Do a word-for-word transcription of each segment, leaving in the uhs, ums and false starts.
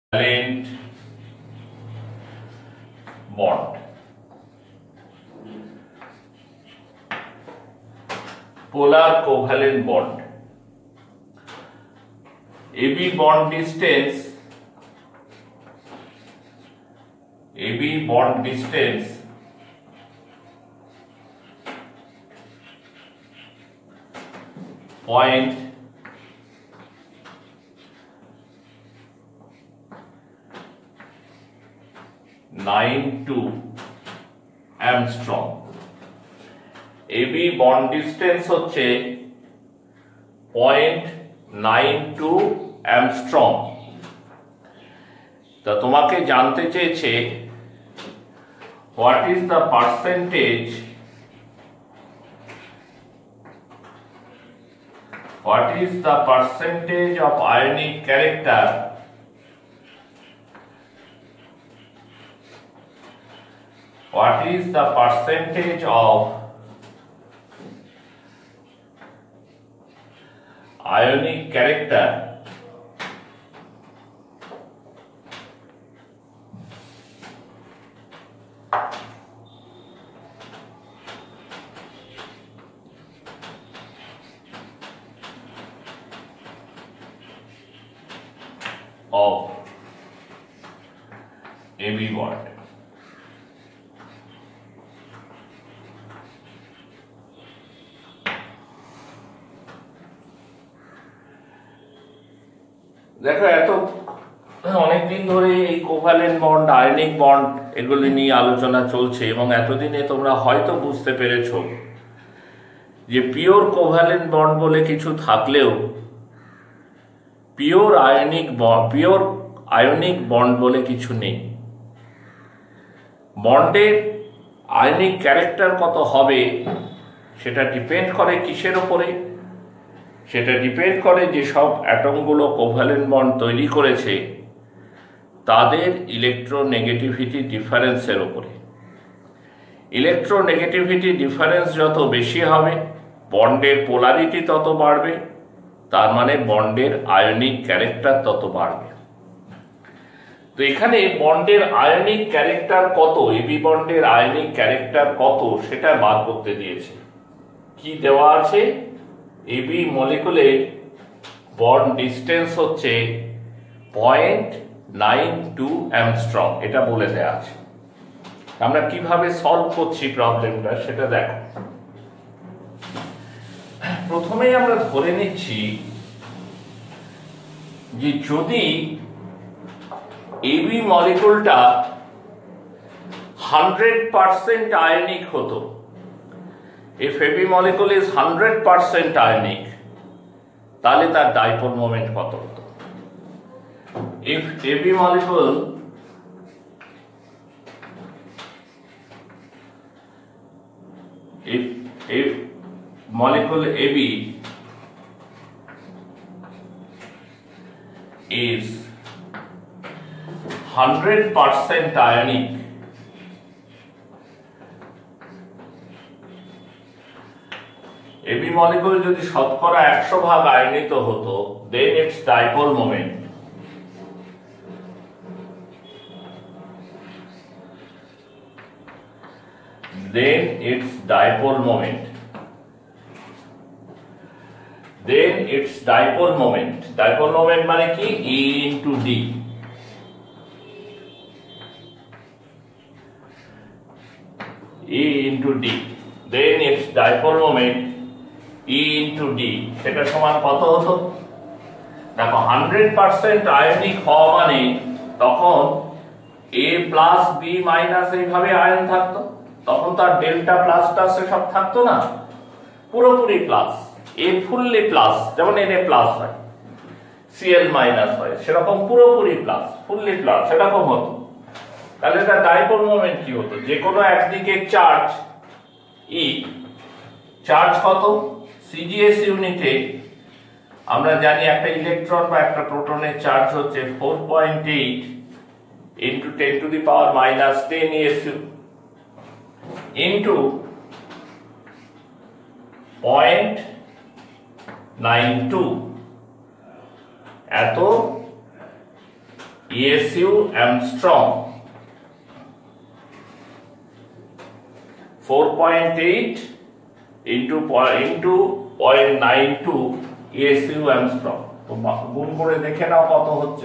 covalent bond. Polar covalent bond. A B bond distance A B bond distance point nine two Armstrong. A B bond distance হচ্ছে point nine two Armstrong. তা তোমাকে জানতে চেয়েছে what is the percentage what is the percentage of ionic character what is the percentage of ionic character of A B bond. দেখো এত অনেকদিন ধরে এই কোভালেন্ট বন্ড আয়নিক বন্ড এগুলি নিয়ে আলোচনা চলছে এবং এতদিনে তোমরা হয়তো বুঝতে পেরেছো যে পিওর কোভালেন্ট বন্ড বলে কিছু থাকলেও pure ionic bond pure ionic bond বলে কিছু নেই। বন্ডের আয়নিক ক্যারেক্টার কত হবে সেটা ডিপেন্ড করে কিসের ওপরে? সেটা ডিপেন্ড করে যে সব অ্যাটমগুলো কোভালেন্ট বন্ড তৈরি করেছে তাদের ইলেকট্রোনেগেটিভিটি ডিফারেন্সের ওপরে। ইলেকট্রোনেগেটিভিটি ডিফারেন্স যত বেশি হবে বন্ডের পোলারিটি তত বাড়বে, তার মানে বন্ডের আয়নিক ক্যারেক্টার তত বাড়বে। তো এখানে বন্ডের আয়নিক ক্যারেক্টার কত, এবি বন্ডের আয়নিক ক্যারেক্টার কত সেটা বার করতে দিয়েছে। কি দেওয়া আছে? এবি মলিকুলের বন্ড ডিস্টেন্স হচ্ছে পয়েন্ট নাইন টু অ্যামস্ট্রং, এটা বলে দেওয়া আছে। আমরা কিভাবে সলভ করছি প্রবলেমটা সেটা দেখো। প্রথমেই আমরা ধরে নিচ্ছি যে যদি এবি মলিকুলটা হান্ড্রেড পার্সেন্ট আয়নিক হতো, if A B molecule is one hundred percent ionic, তাহলে তার ডাইপোল মোমেন্ট কত হতো? if A B molecule if if molecule A B is one hundred percent ionic, AB molecule যদি শতকরা একশো ভাগ আয়নিত হতো, then its dipole moment then its dipole moment then its dipole moment dipole moment মানে কি? E into D। E into D then its dipole moment E into D সেটা সমান কত হতো? দেখো হান্ড্রেড পার্সেন্ট আয়নিক হওয়া মানে তখন A প্লাস বি মাইনাস এইভাবে আয়ন থাকতো, তখন তার ডেল্টা প্লাস প্লাস সব থাকতো না, পুরোপুরি প্লাস। A ফুললি প্লাস, যেমন Na প্লাস হয়, Cl মাইনাস হয়, সেরকম পুরোপুরি প্লাস, ফুললি প্লাস সেরকম হতো। তাহলে তার ডাইপোল মোমেন্ট কি হতো? যে কোনো একদিকে চার্জ E, চার্জ কত? সিজিএস ইউনিটে আমরা জানি একটা ইলেকট্রন বা একটা প্রোটনের চার্জ হচ্ছে four point eight into ten to the power minus ten ESU into point nine two এত E S U Armstrong, four point eight into into zero point nine two E S U Armstrong। তো গুণ করে দেখে নাও কত হচ্ছে।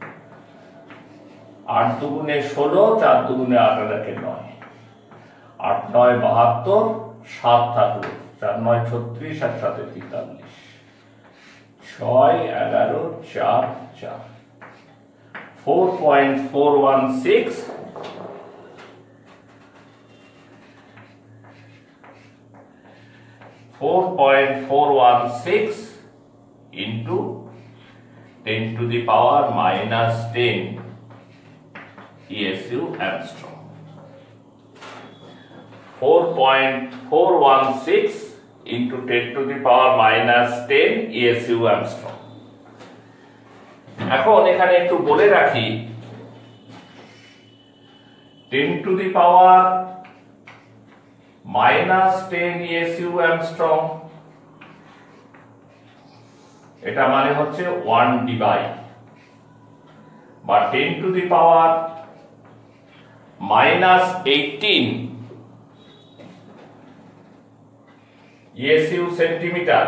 আট দুগুণে ষোলো, চার দুগুণে আট আর একে নয়, আট নয় বাহাত্তর, সাত থাকলো, চার নয় ছত্রিশ, আর সাথে তেতাল্লিশ, ছয় এগারো, চার চার, four point four one six four point four one six into ten to the power minus ten E S U Armstrong. four point four one six into ten to the power minus ten E S U Armstrong. এখন এখানে একটু বলে রাখি, ten to the power minus ten E S U Armstrong, এটা মানে হচ্ছে one divide, বা ten to the power minus eighteen E S U centimetre,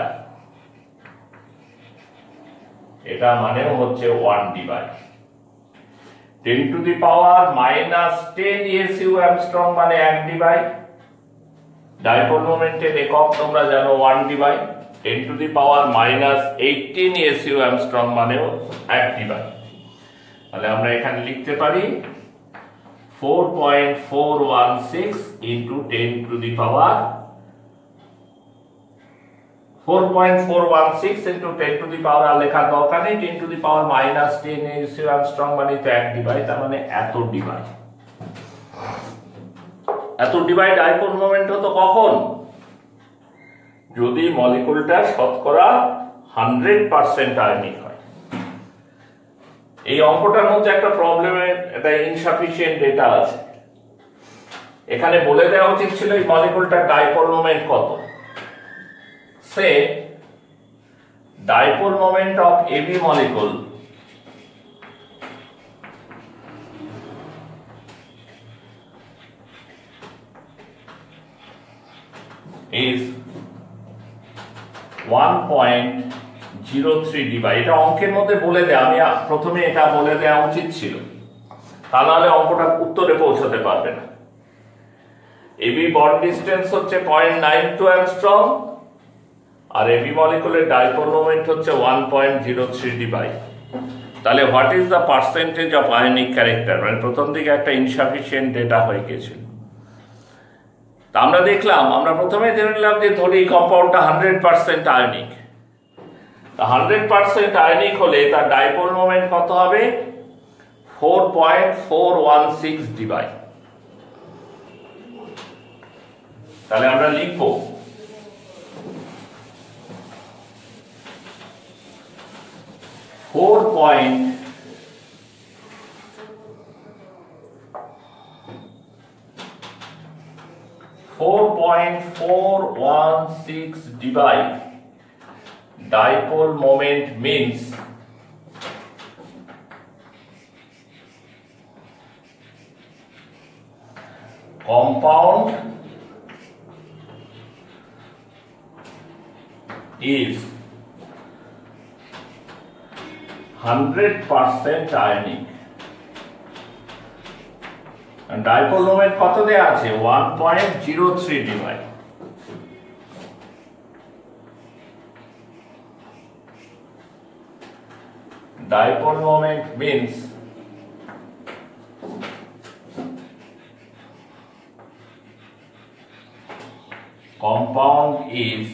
এটা মানেও হচ্ছে one divide. Ten to the power minus ten E S U Armstrong মানে এক divide. Dipole মোমেন্টের একক তোমরা জানো one divide, ten to the power minus eighteen E S U Armstrong মানেও এক ডিভাইড। তাহলে আমরা এখানে লিখতে পারি four point four one six into ten to the power four point four one six into ten to the power আর লেখার দরকার নেই, ten to the power minus ten E S U Armstrong মানে তো এক ডিভাইড, তার মানে এত ডিভাইড। এত ডিভাইড ডাইপোল মোমেন্ট হতো কখন? যদি মলিকুলটা শতকরা হান্ড্রেড পার্সেন্ট আয়নিক হয়। এই অঙ্কটার মধ্যে একটা প্রবলেমের একটা ইনসাফিসিয়েন্ট ডেটা আছে। এখানে বলে দেওয়া উচিত ছিল এই মলিকুলটার ডাইপোল মোমেন্ট কত। সে dipole moment of AB molecule is one point zero three d by, এটা অঙ্কের মধ্যে বলে দেয়, আমি প্রথমে এটা বলে দেওয়া উচিত ছিল, তা নাহলে অঙ্কটা উত্তরে পৌঁছাতে পারবে না। এবি বন্ড ডিসটেন্স হচ্ছে zero point nine two angstrom, আর এবি মলিকুলের ডাইপোল মোমেন্ট হচ্ছে one point zero three d by। তাহলে what is the percentage of ionic character, মানে প্রথম দিকে একটা ইনসাফিসিয়েন্ট ডেটা হয়ে গেছিল। তা আমরা দেখলাম, আমরা প্রথমে জেনে নিলাম যে ধরি কম্পাউন্ডটা hundred percent ionic. Hundred percent ionic হলে তার ডাইপোল মোমেন্ট কত হবে? Four point four one six Debye. তাহলে আমরা লিখব four point four point four one six divide dipole moment means compound is hundred percent ionic and dipole moment কত দেয়া আছে? one point zero three divide। Dipole moment means compound is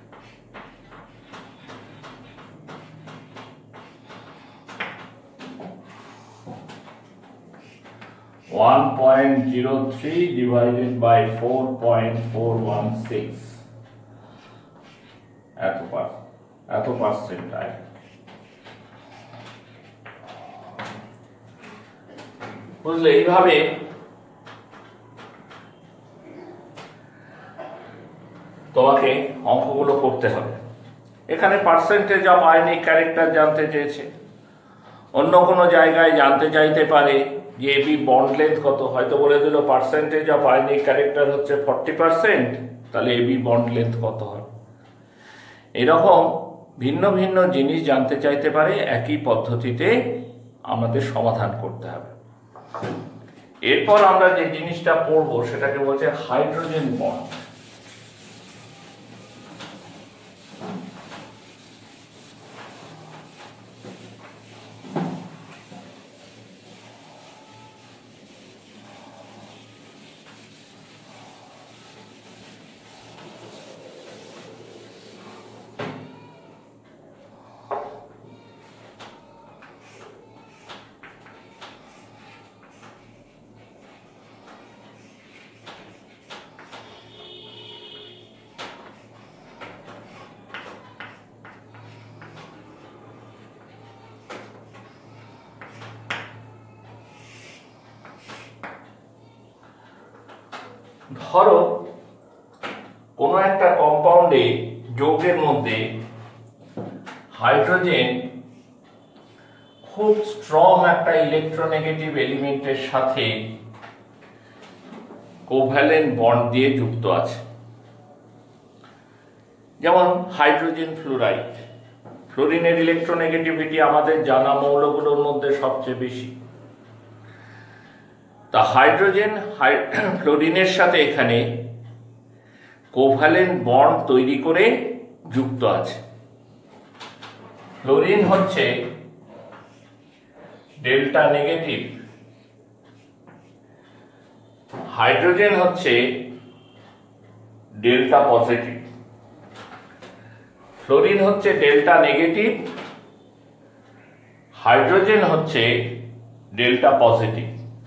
one point zero three divided by four point four one six, এত পার এত percent আয়। বুঝলে, এইভাবে তোমাকে অঙ্কগুলো করতে হবে। এখানে পার্সেন্টেজ অফ আয়নিক ক্যারেক্টার জানতে চেয়েছে, অন্য কোনো জায়গায় জানতে চাইতে পারে যে এবি বন্ড লেন্থ কত, হয়তো বলে দিল পার্সেন্টেজ অফ আয়নিক ক্যারেক্টার হচ্ছে ফর্টি পার্সেন্ট, তাহলে এবি বন্ড লেন্থ কত হয়। এরকম ভিন্ন ভিন্ন জিনিস জানতে চাইতে পারে, একই পদ্ধতিতে আমাদের সমাধান করতে হবে। এরপর আমরা যে জিনিসটা পড়বো সেটাকে বলছে হাইড্রোজেন বন্ড। ধরো কোনো একটা কম্পাউন্ডে যৌগের মধ্যে হাইড্রোজেন খুব স্ট্রং একটা ইলেকট্রোনেগেটিভ এলিমেন্টের সাথে কোভ্যালেন্ট বন্ড দিয়ে যুক্ত আছে, যেমন হাইড্রোজেন ফ্লোরাইড। ফ্লোরিনের ইলেকট্রোনেগেটিভিটি আমাদের জানা মৌলগুলোর মধ্যে সবচেয়ে বেশি। তা হাইড্রোজেন ফ্লোরিনের সাথে এখানে কোভ্যালেন্ট বন্ড তৈরি করে যুক্ত আছে। ফ্লোরিন হচ্ছে ডেল্টা নেগেটিভ, হাইড্রোজেন হচ্ছে ডেল্টা পজিটিভ। ফ্লোরিন হচ্ছে ডেল্টা নেগেটিভ, হাইড্রোজেন হচ্ছে ডেল্টা পজিটিভ।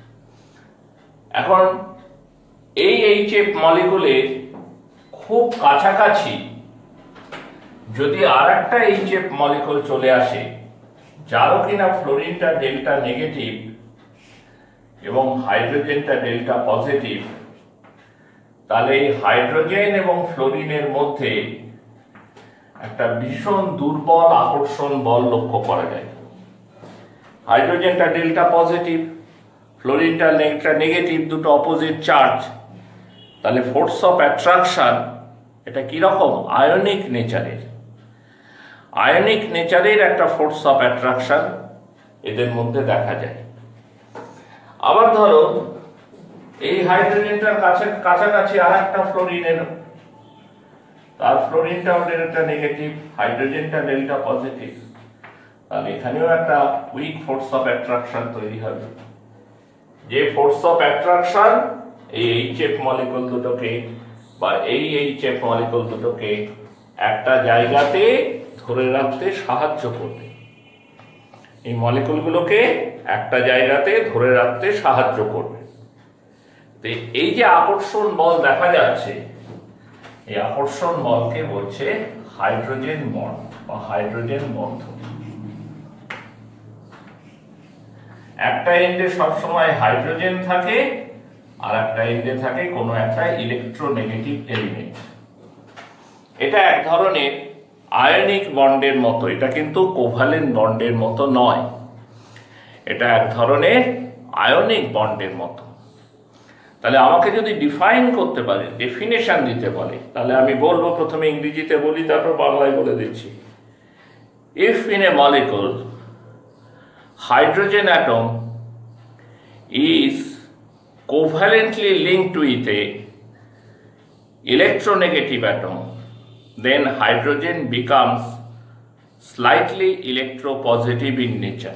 এখন এই এইচএফ মলিকুলের খুব কাছাকাছি যদি আর একটা এইচএফ মলিকুল চলে আসে যারও কিনা ফ্লোরিনটা ডেল্টা নেগেটিভ এবং হাইড্রোজেনটা ডেল্টা পজিটিভ, তাহলে এই হাইড্রোজেন এবং ফ্লোরিনের মধ্যে একটা ভীষণ দুর্বল আকর্ষণ বল লক্ষ্য করা যায়। হাইড্রোজেনটা ডেল্টা পজিটিভ, ফ্লোরিনটা ডেল্টা নেগেটিভ, দুটো অপোজিট চার্জ, তাহলে ফোর্স অফ অ্যাট্রাকশন এটা কিরকম? আয়নিক নেচারের। আয়নিক নেচারের একটা ফোর্স অফ অ্যাট্রাকশন এদের মধ্যে দেখা যায়। আবার ধরো এই হাইড্রোজেনটার কাছে কাছাকাছি আর একটা ফ্লোরিনের, তার ফ্লোরিনটাও ডেল্টা নেগেটিভ, হাইড্রোজেনটা ডেল্টা পজিটিভ, তাহলে এখানেও একটা উইক ফোর্স অফ অ্যাট্রাকশন তৈরি হবে। যে ফোর্স অফ অ্যাট্রাকশন এই এইচএফ মলিকুল দুটোকে বা এই এইচএফ মলিকুল দুটোকে একটা জায়গাতে ধরে রাখতে সাহায্য করবে, এই মলিকুলগুলোকে একটা জায়গাতে ধরে রাখতে সাহায্য করবে। তো এই যে আকর্ষণ বল দেখা যাচ্ছে, এই আকর্ষণ বলকে বলছে হাইড্রোজেন বন্ড বা হাইড্রোজেন বন্ধন। একটা এন্ডে সবসময় হাইড্রোজেন থাকে আর একটা এন্ডে থাকে কোনো একটা ইলেকট্রোনেগেটিভ এলিমেন্ট। এটা এক ধরনের আয়নিক বন্ডের মতো, এটা কিন্তু কোভ্যালেন্ট বন্ডের মতো নয়, এটা এক ধরনের আয়নিক বন্ডের মতো। তাহলে আমাকে যদি ডিফাইন করতে পারে, ডেফিনেশন দিতে বলে, তাহলে আমি বলবো, প্রথমে ইংরেজিতে বলি তারপর বাংলায় বলে দিচ্ছি। If in a molecule hydrogen atom is covalently linked with a electronegative atom, then hydrogen becomes slightly electropositive in nature.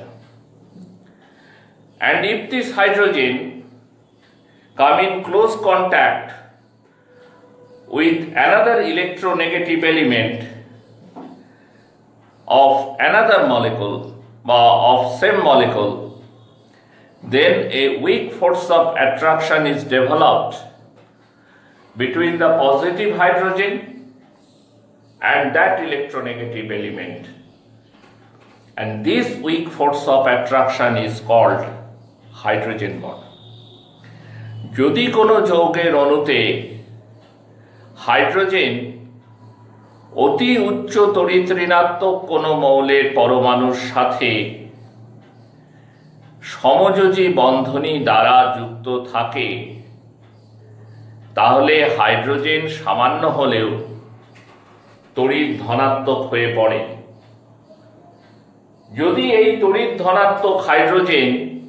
And if this hydrogen come in close contact with another electronegative element of another molecule or of same molecule, then a weak force of attraction is developed between the positive hydrogen and that electronegative element, and this weak force of attraction is called hydrogen bond. যদি কোনো যৌগের অণুতে hydrogen অতি উচ্চ তড়িৎ ঋণাত্মক কোনো মৌলের পরমাণুর সাথে সমযোজী বন্ধনী দ্বারা যুক্ত থাকে তাহলে হাইড্রোজেন সামান্য হলেও তড়িৎ ধনাত্মক হয়ে পড়ে। যদি এই তড়িৎ ধনাত্মক হাইড্রোজেন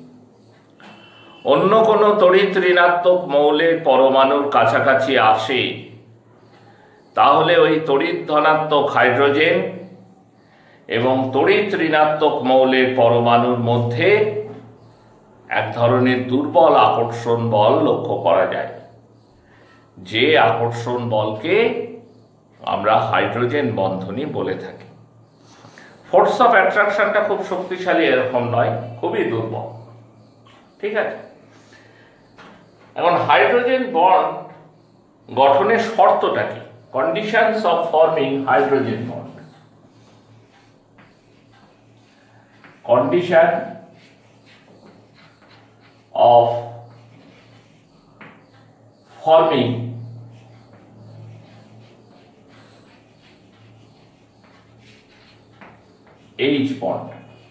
অন্য কোনো তড়িৎ ঋণাত্মক মৌলের পরমাণুর কাছাকাছি আসে তাহলে ওই তড়িৎ ধনাত্মক হাইড্রোজেন এবং তড়িৎ ঋণাত্মক মৌলের পরমাণুর মধ্যে এক ধরনের দুর্বল আকর্ষণ বল লক্ষ্য করা যায়, যে আকর্ষণ বলকে আমরা হাইড্রোজেন বন্ধনী বলে থাকি। ফোর্স অফ অ্যাট্রাকশনটা খুব শক্তিশালী এরকম নয়, খুবই দুর্বল। ঠিক আছে, এখন হাইড্রোজেন বন্ড গঠনের শর্তটা কি? Conditions of forming hydrogen bond. Condition of forming H bond.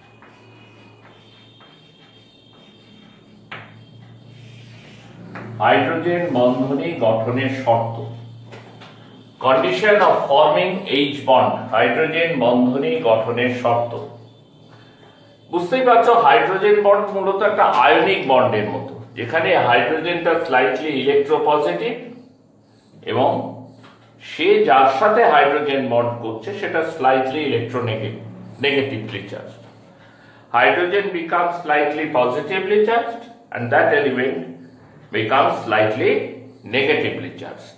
Hydrogen বন্ধনী গঠনের শর্ত। Condition of forming H bond, hydrogen বন্ধনী গঠনের শর্ত। বুঝতেই পারছো হাইড্রোজেন বন্ড মূলত একটা আয়নিক বন্ডের মতো, যেখানে হাইড্রোজেনটা স্লাইটলি ইলেকট্রোপজিটিভ এবং সে যার সাথে হাইড্রোজেন বন্ড করছে সেটা স্লাইটলি ইলেকট্রোনেগেটিভ নেগেটিভলি চার্জড। হাইড্রোজেন becomes slightly positively charged and that element becomes slightly negatively charged.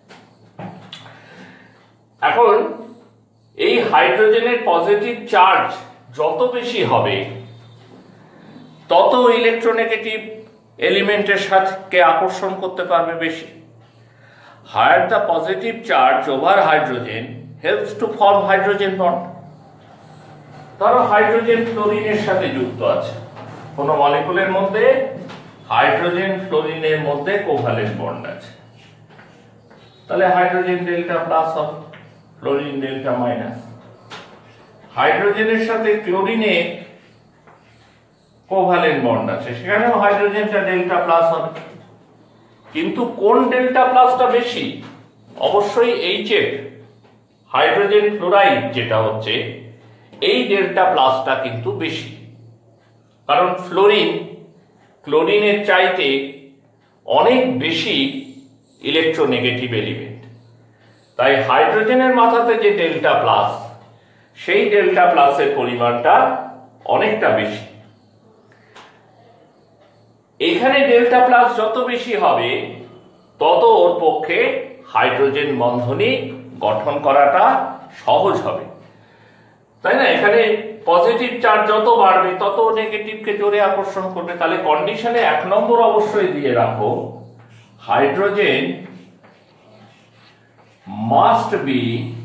এখন এই হাইড্রোজেনের পজিটিভ চার্জ যত বেশি হবে তত ইলেকট্রোনেগেটিভ এলিমেন্টের সাথে আকর্ষণ করতে পারবে বেশি। Higher the positive charge over hydrogen helps to form hydrogen bond. ধরো হাইড্রোজেন ফ্লোরিনের সাথে যুক্ত আছে কোন মলিকুলের মধ্যে, হাইড্রোজেন ফ্লোরিনের মধ্যে কোভ্যালেন্ট বন্ড আছে, তাহলে হাইড্রোজেন ডেল্টা প্লাস হবে, ফ্লোরিন ডেল্টা মাইনাস। হাইড্রোজেনের সাথে ক্লোরিনে কোভ্যালেন্ট বন্ড আছে, সেখানেও হাইড্রোজেনটা ডেল্টা প্লাস হবে। কিন্তু কোন ডেল্টা প্লাসটা বেশি? অবশ্যই এইচ এফ, হাইড্রোজেন ফ্লোরাইড যেটা হচ্ছে, এই ডেল্টা প্লাসটা কিন্তু বেশি, কারণ ফ্লোরিন ক্লোরিনের চাইতে অনেক বেশি ইলেকট্রোনেগেটিভ এলিমেন্ট। তাই হাইড্রোজেনের মাথাতে যে ডেল্টা প্লাস, সেই ডেল্টা প্লাসের পরিমাণটা অনেকটা বেশি। এখানে ডেল্টা প্লাস যত বেশি হবে তত ওর পক্ষে হাইড্রোজেন বন্ধনী গঠন করাটা সহজ হবে, তাই না? এখানে পজিটিভ চার্জ যত বাড়বে তত নেগেটিভকে জোরে আকর্ষণ করবে। তাহলে কন্ডিশনে এক নম্বর অবশ্যই দিয়ে রাখো, hydrogen must be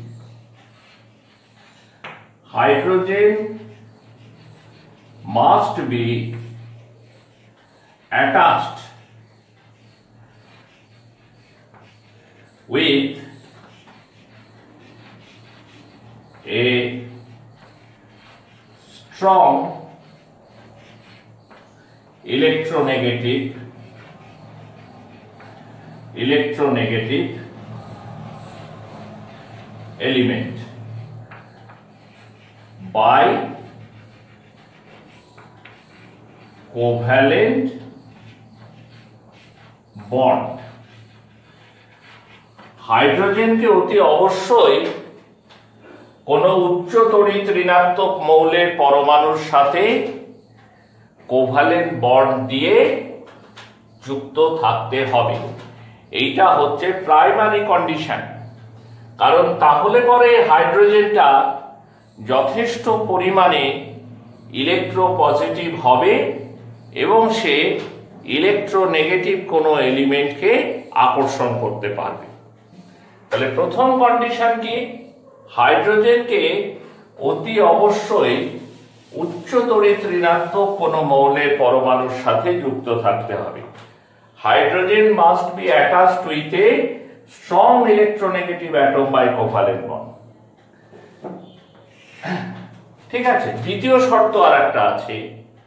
hydrogen must be attached with a strong electronegative electronegative element by covalent bond. হাইড্রোজেনকে অতি অবশ্যই কোন উচ্চ তড়িৎ ঋণাত্মক মৌলের পরমাণুর সাথে কোভ্যালেন্ট বন্ড দিয়ে যুক্ত থাকতে হবে। এইটা হচ্ছে প্রাইমারি কন্ডিশন, কারণ তাহলে পরে হাইড্রোজেনটা যথেষ্ট পরিমাণে ইলেকট্রোপজিটিভ হবে এবং সে ইলেকট্রোনেগেটিভ কোনো এলিমেন্টকে আকর্ষণ করতে পারবে। তাহলে প্রথম কন্ডিশন কি? হাইড্রোজেনকে অতি অবশ্যই উচ্চ তড়িৎ ঋণাত্মক কোনো মৌলের পরমাণুর সাথে যুক্ত থাকতে হবে। Hydrogen must be attached with a strong electronegative atom by covalent bond. ঠিক আছে, দ্বিতীয় শর্ত আর একটা আছে,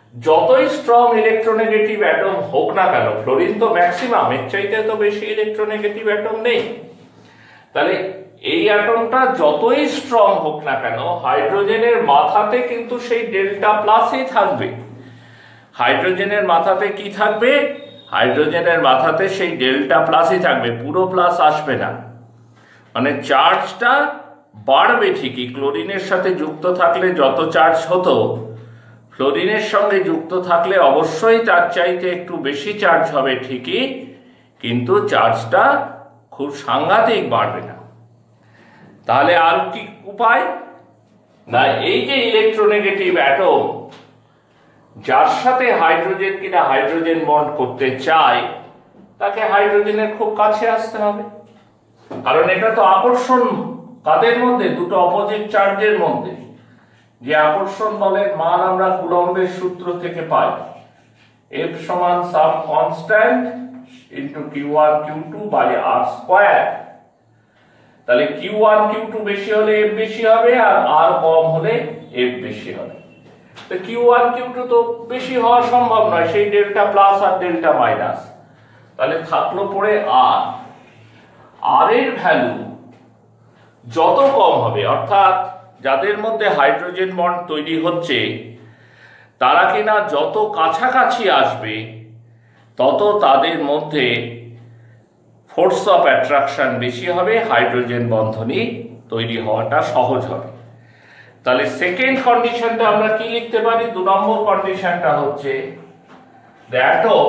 যতই স্ট্রং ইলেকট্রোনেগেটিভ অ্যাটম হোক না কেন, ফ্লোরিন তো ম্যাক্সিমাম, এর চাইতে তো বেশি ইলেকট্রোনেগেটিভ অ্যাটম নেই, তাহলে এই অ্যাটমটা যতই স্ট্রং হোক না কেন হাইড্রোজেনের মাথাতে কিন্তু সেই ডেল্টা প্লাসই থাকবে। হাইড্রোজেনের মাথাতে কি থাকবে? হাইড্রোজেনের মাথাতে সেই ডেল্টা প্লাসই থাকবে, পুরো প্লাস আসবে না। মানে চার্জটা বাড়বে ঠিকই, ক্লোরিনের সাথে যুক্ত থাকলে যত চার্জ হতো ফ্লোরিনের সঙ্গে যুক্ত থাকলে অবশ্যই তার চাইতে একটু বেশি চার্জ হবে ঠিকই, কিন্তু চার্জটা খুব সাংঘাতিক বাড়বে না। তাহলে আর কি উপায়? না, এই যে ইলেকট্রোনেগেটিভ অ্যাটম যার সাথে হাইড্রোজেন কিনা হাইড্রোজেন বন্ড করতে চায় তাকে হাইড্রোজেনের খুব কাছে আসতে হবে, কারণ এটা তো আকর্ষণ কাদের মধ্যে? দুটো অপোজিট চার্জের মধ্যে। যে আকর্ষণ বলের মান আমরা কুলম্বের সূত্র থেকে পাই, F সমান some constant into Q one Q two by R square. তাহলে কিউ ওয়ান কিউ টু বেশি হলে F বেশি হবে, আর R কম হলে F বেশি হবে। তো কিউ ওয়ান কিউ টু তো বেশি হওয়া সম্ভব নয়, সেই ডেল্টা প্লাস আর ডেল্টা মাইনাস, তাহলে থাকলো পড়ে R। R এর ভ্যালু যত কম হবে, অর্থাৎ যাদের মধ্যে হাইড্রোজেন বন্ড তৈরি হচ্ছে তারা কিনা যত কাছাকাছি আসবে তত তাদের মধ্যে ফোর্স অফ অ্যাট্রাকশন বেশি হবে, হাইড্রোজেন বন্ধনী তৈরি হওয়াটা সহজ হবে। তাহলে সেকেন্ড কন্ডিশনটা আমরা কি লিখতে পারি? দু নম্বর কন্ডিশনটা হচ্ছে the atom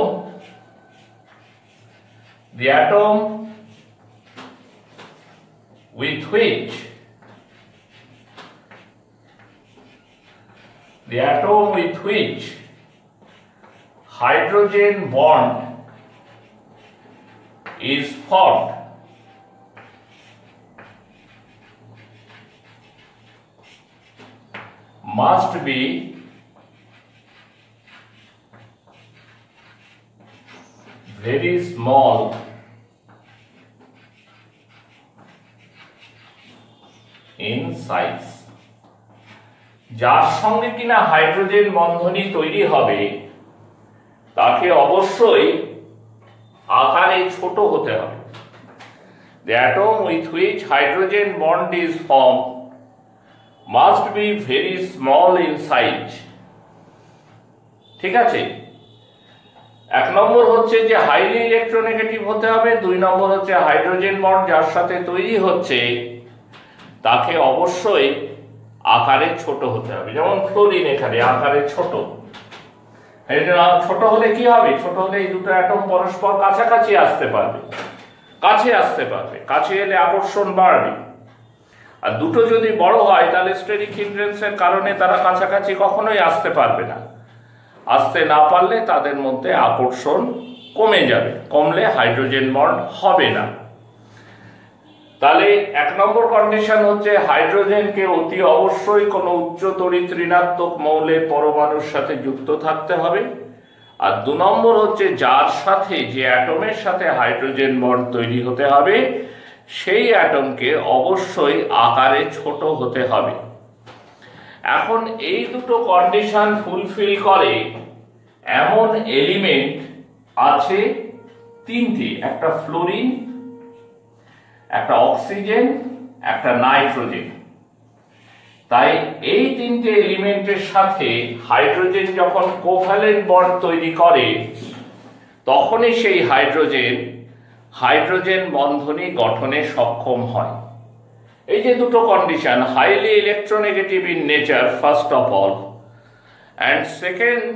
the atom with which the atom with which hydrogen bond is formed must be very small in size। যার সঙ্গে কিনা হাইড্রোজেন বন্ধনী তৈরি হবে তাকে অবশ্যই আকারে ছোট হতে হবে। The atom with which hydrogen bond is formed must be very small in size। ঠিক আছে, এক নম্বর হচ্ছে যে হাইলি ইলেকট্রোনেগেটিভ হতে হবে, দুই নম্বর হচ্ছে হাইড্রোজেন বন্ড যার সাথে তৈরি হচ্ছে তাকে অবশ্যই আকারে ছোট হতে হবে। যেমন ফ্লোরিন এখানে আকারে ছোট, ছোট হলে কি হবে? ছোট হলে এই দুটো অ্যাটম পরস্পর কাছাকাছি আসতে পারবে, কাছে আসতে পারবে, কাছে এলে আকর্ষণ বাড়বে। আর দুটো যদি বড় হয় তাহলে স্টেরিক হিন্ড্রেন্সের কারণে তারা কাছাকাছি কখনোই আসতে পারবে না, আসতে না পারলে তাদের মধ্যে আকর্ষণ কমে যাবে, কমলে হাইড্রোজেন বন্ড হবে না। তাহলে এক নম্বর কন্ডিশন হচ্ছে হাইড্রোজেনকে অতি অবশ্যই কোনো উচ্চ তড়িৎ ঋণাত্মক মৌলের পরমাণুর সাথে যুক্ত থাকতে হবে, আর দু নম্বর হচ্ছে যার সাথে যে অ্যাটমের সাথে হাইড্রোজেন বন্ড তৈরি হতে হবে সেই অ্যাটমকে অবশ্যই আকারে ছোট হতে হবে। এখন এই দুটো কন্ডিশন ফুলফিল করে এমন এলিমেন্ট আছে তিনটি, একটা ফ্লোরিন, একটা অক্সিজেন, একটা নাইট্রোজেন। তাই এই তিনটে এলিমেন্টের সাথে হাইড্রোজেন যখন কোভ্যালেন্ট বন্ড তৈরি করে তখনই সেই হাইড্রোজেন হাইড্রোজেন বন্ধনী গঠনে সক্ষম হয়। এই যে দুটো condition, highly electronegative in nature first of all, and second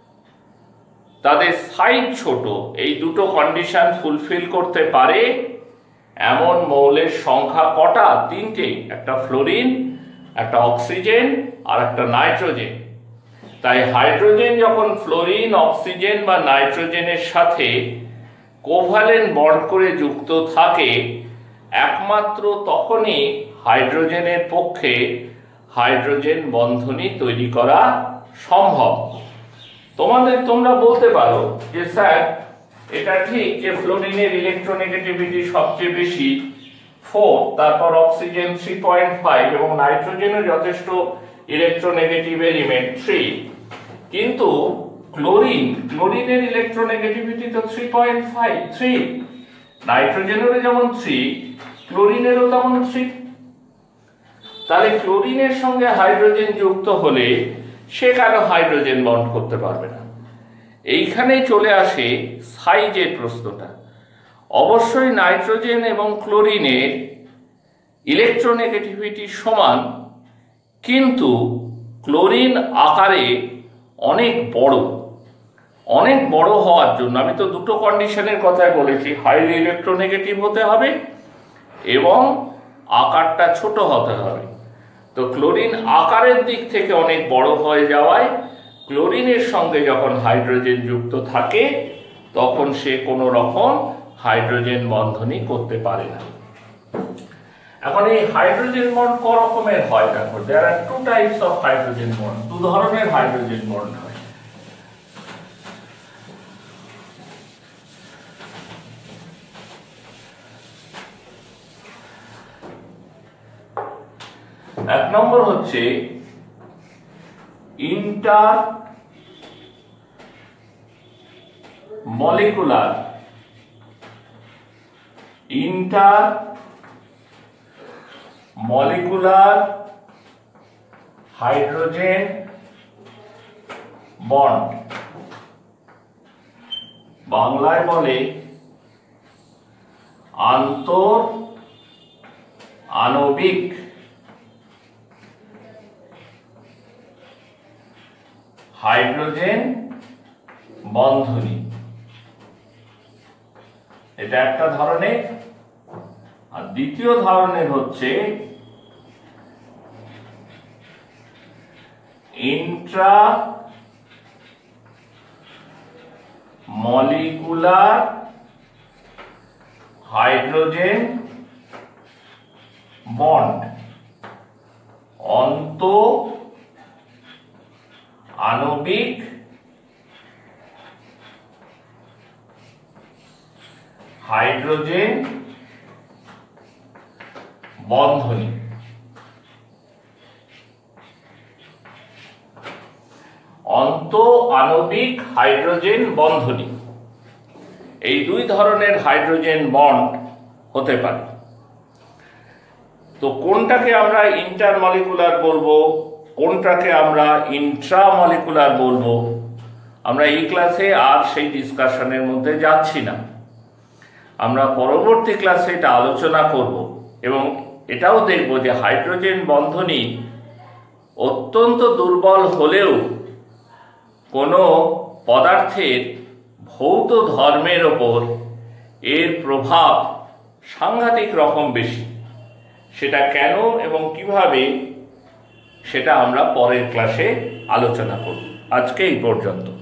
তাদের সাইজ ছোট, এই দুটো কন্ডিশন ফুলফিল করতে পারে এমন মৌলের সংখ্যা কটা? তিনটে, একটা ফ্লোরিন, একটা অক্সিজেন আর একটা নাইট্রোজেন। তাই হাইড্রোজেন যখন ফ্লোরিন, অক্সিজেন বা নাইট্রোজেনের সাথে কোভ্যালেন্ট বন্ড করে যুক্ত থাকে একমাত্র তখনই হাইড্রোজেনের পক্ষে হাইড্রোজেন বন্ধনী তৈরি করা সম্ভব। তোমাদের তোমরা বলতে পারো যে স্যার এটা ঠিক যে ফ্লোরিনের ইলেকট্রোনেগেটিভিটি সবচেয়ে বেশি ফোর, তারপর অক্সিজেন থ্রি পয়েন্ট ফাইভ এবং নাইট্রোজেনও যথেষ্ট ইলেকট্রোনেগেটিভ এলিমেন্ট থ্রি, কিন্তু ক্লোরিন ক্লোরিনের ইলেকট্রোনেগেটিভিটি তো থ্রি পয়েন্ট ফাইভ থ্রি, নাইট্রোজেনেরও যেমন থ্রি, ক্লোরিনেরও তেমন থ্রি। তাহলে ক্লোরিনের সঙ্গে হাইড্রোজেন যুক্ত হলে সে কেন হাইড্রোজেন বন্ড করতে পারবে না? এইখানেই চলে আসে সাইজের প্রশ্নটা। অবশ্যই নাইট্রোজেন এবং ক্লোরিনের ইলেকট্রোনেগেটিভিটি সমান, কিন্তু ক্লোরিন আকারে অনেক বড়। অনেক বড় হওয়ার জন্য আমি তো দুটো কন্ডিশনের কথাই বলেছি, হাইলি ইলেকট্রোনেগেটিভ হতে হবে এবং আকারটা ছোট হতে হবে। তো ক্লোরিন আকারের দিক থেকে অনেক বড় হয়ে যাওয়ায় ক্লোরিনের সঙ্গে যখন হাইড্রোজেন যুক্ত থাকে তখন সে কোনো রকম হাইড্রোজেন বন্ধনী করতে পারে না। এখন এই হাইড্রোজেন বন্ড ক রকমের হয়? দেখো, there are two types of hydrogen bond. দু ধরনের হাইড্রোজেন বন্ড হয়। এক নম্বর হচ্ছে intermolecular intermolecular hydrogen bond, বাংলায় বলে আন্তর আণবিক হাইড্রোজেন বন্ধনী। এটা একটা ধরনের। আর দ্বিতীয় ধরনের হচ্ছে ইন্ট্রা মলিকুলার হাইড্রোজেন বন্ড, অন্ত আণবিক হাইড্রোজেন বন্ধনী। অন্ত আণবিক হাইড্রোজেন বন্ধনী, এই দুই ধরনের হাইড্রোজেন বন্ড হতে পারে। তো কোনটাকে আমরা ইন্টারমলিকুলার বলবো, কোনটাকে আমরা ইন্ট্রামলিকুলার বলবো, আমরা এই ক্লাসে আর সেই ডিসকাশনের মধ্যে যাচ্ছি না। আমরা পরবর্তী ক্লাসে এটা আলোচনা করব এবং এটাও দেখব যে হাইড্রোজেন বন্ধনী অত্যন্ত দুর্বল হলেও কোনো পদার্থের ভৌত ধর্মের ওপর এর প্রভাব সাংঘাতিক রকম বেশি। সেটা কেন এবং কিভাবে, সেটা আমরা পরের ক্লাসে আলোচনা করব। আজকে এই পর্যন্ত।